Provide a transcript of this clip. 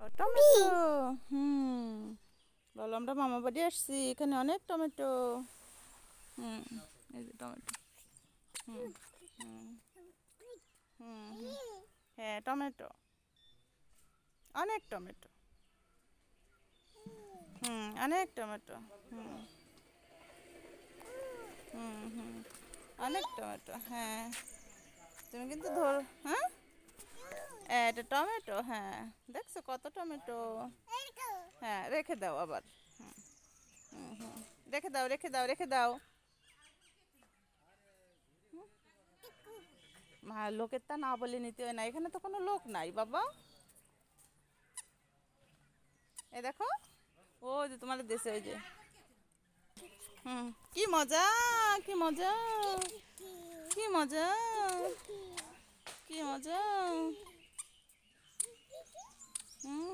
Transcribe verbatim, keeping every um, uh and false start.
ও tomato. হুম, বলো আমরা মামা বাড়ি আসছি, এখানে অনেক টমেটো। হুম, এই যে টমেটো। হুম হুম হুম হুম। হ্যাঁ টমেটো, অনেক টমেটো। হুম, অনেক টমেটো। হুম হুম হুম, অনেক টমেটো। হ্যাঁ, তুমি কিন্তু ধর। হ্যাঁ, এটা টমেটো। হ্যাঁ, দেখছো কত টমেটো। হ্যাঁ, রেখে দাও আবার। হুম হুম হুম, রেখে দাও রেখে দাও রেখে দাও। মা, লোকের তা না বলে নিতে হয় না, এখানে তো কোনো লোক নাই বাবা। এ দেখো, ও যে তোমার দেশে ওই যে। হুম, কি মজা, কি মজা, কি মজা, কি মজা। হুম,